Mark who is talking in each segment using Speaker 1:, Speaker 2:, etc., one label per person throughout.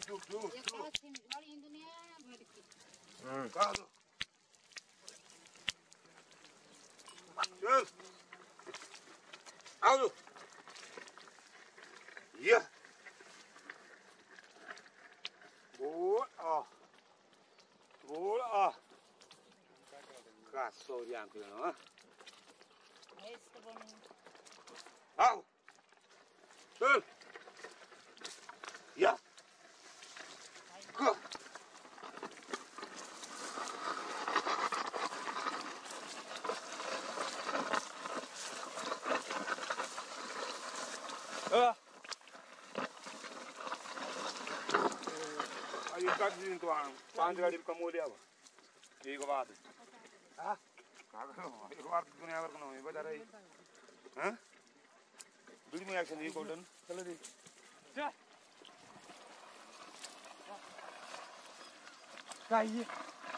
Speaker 1: पांच गाड़ी कम हो लिया एक बात हाँ एक बार दुनिया भर को नहीं बता रही हाँ बीच में एक्शन ये गोल्डन चलो दी चाहिए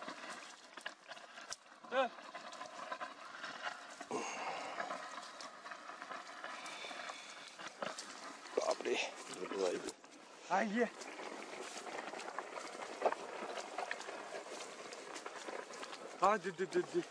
Speaker 1: बाप रे आइए हाँ जी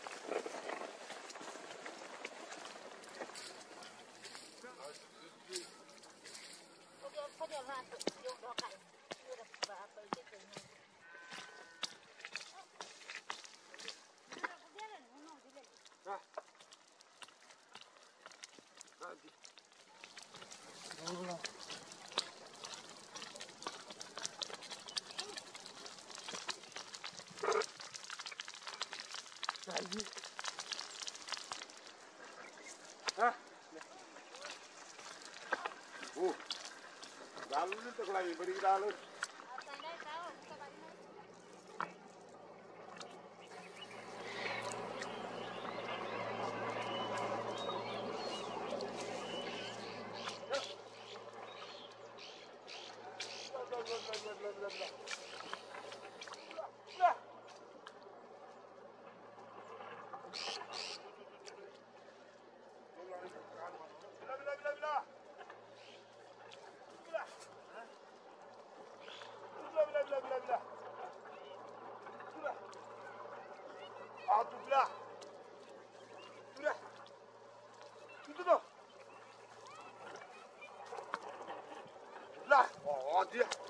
Speaker 1: दाल नहीं तो खिलाई बड़ी दाल Oh, dear.